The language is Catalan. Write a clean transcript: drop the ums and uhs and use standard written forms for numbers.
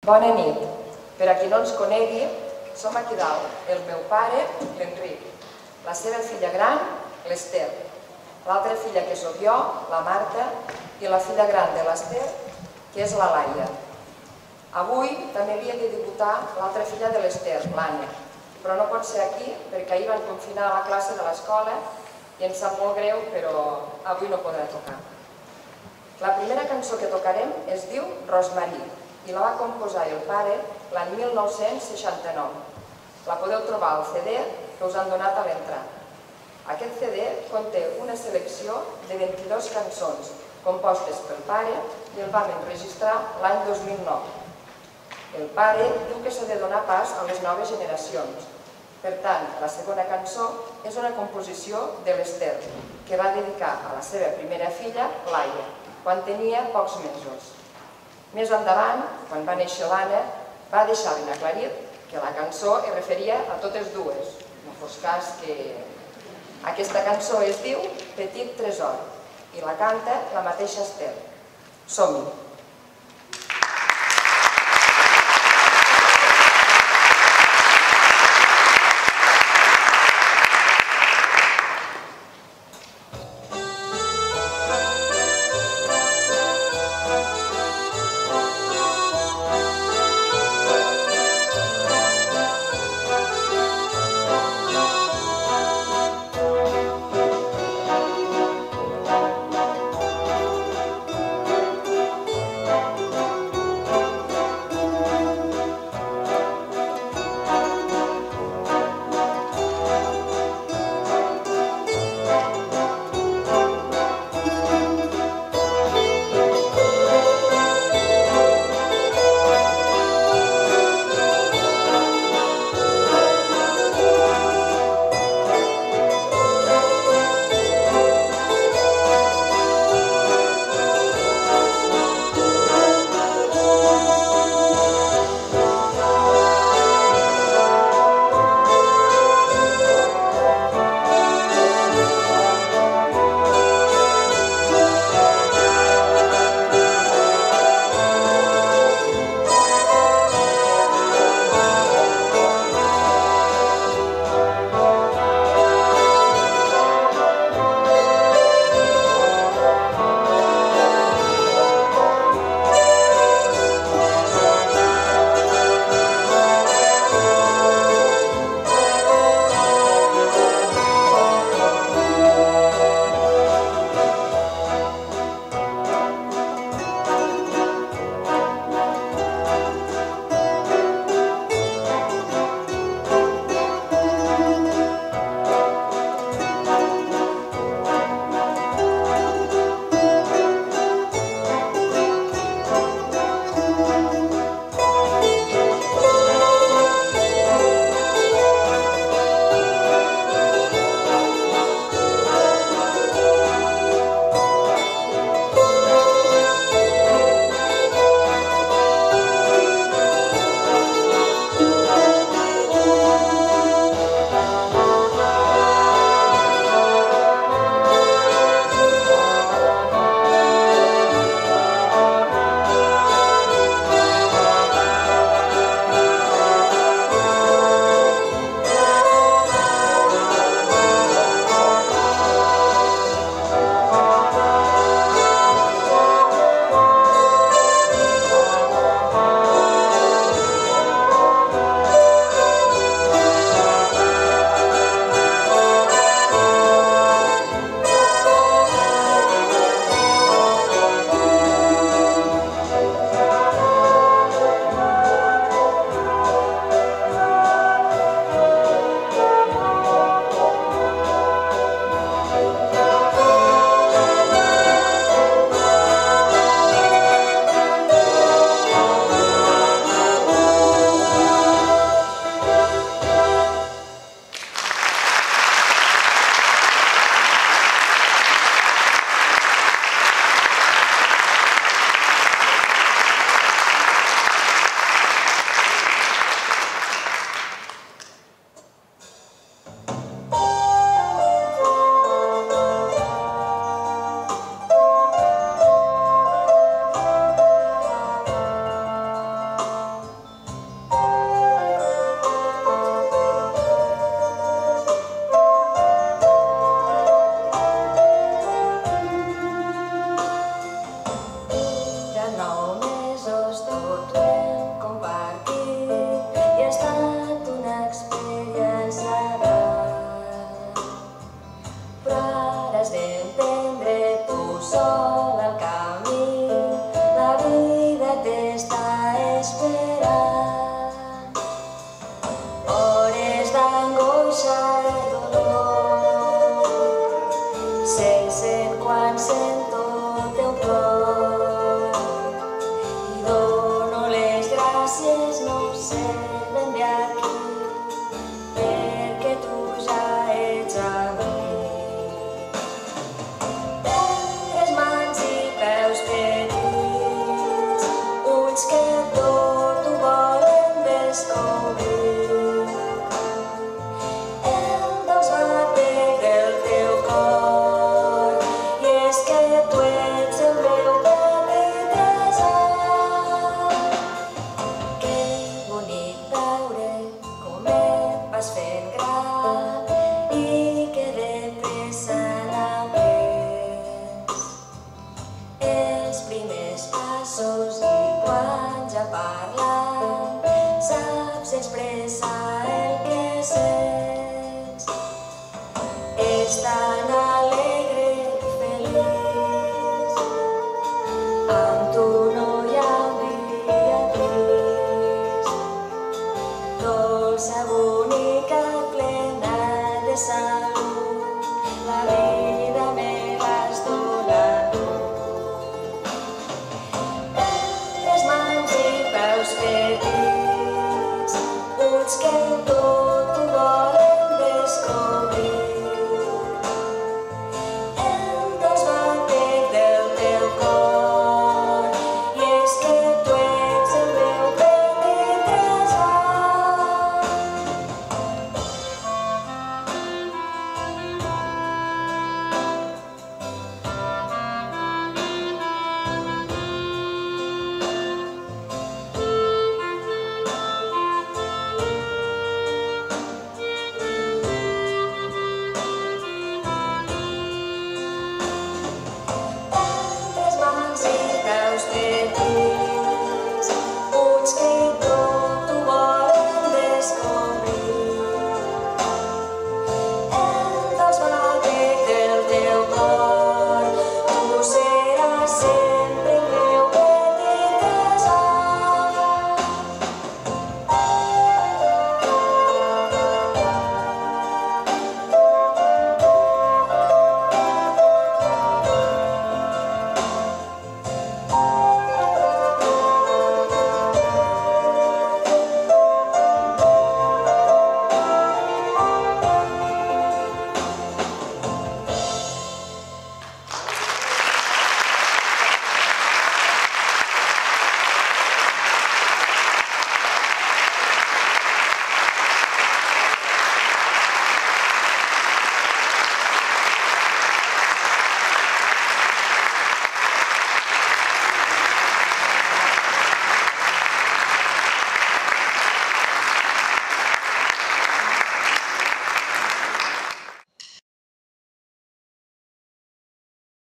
Bona nit. Per a qui no ens conegui, som aquí dalt, el meu pare, l'Enric, la seva filla gran, l'Ester, l'altra filla que sóc jo, la Marta, i la filla gran de l'Ester, que és la Laia. Avui també havia de debutar l'altra filla de l'Ester, l'Anna, però no pot ser aquí perquè ahir van confinar la classe de l'escola i ens sap molt greu, però avui no podrà tocar. La primera cançó que tocarem es diu Rosmarí i la va composar el pare l'any 1969. La podeu trobar al CD que us han donat a l'entrada. Aquest CD conté una selecció de 22 cançons compostes pel pare i el vam enregistrar l'any 2009. El pare diu que s'ha de donar pas a les noves generacions. Per tant, la segona cançó és una composició de l'Ester, que va dedicar a la seva primera filla, Laia, quan tenia pocs mesos. Més endavant, quan va néixer l'Anna, va deixar ben aclarit que la cançó es referia a totes dues. No fos cas que... Aquesta cançó es diu Petit Tresor i la canta la mateixa Ester. Som-hi! Expressa el que sents. És tan alegre i feliç. Amb tu no hi ha un dia trist. Dolça, bonica, plena de salut, la vida me l'has donat tu. Les mans i peus petits, ulls que tu